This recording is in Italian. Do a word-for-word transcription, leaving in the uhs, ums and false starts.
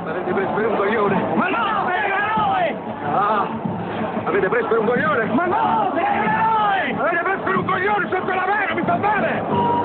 Avete preso per un coglione! Ma no, frega noi! Ah! Avete preso per un coglione! Ma no, frega noi! Avete preso per un coglione sotto la mano, mi fa male!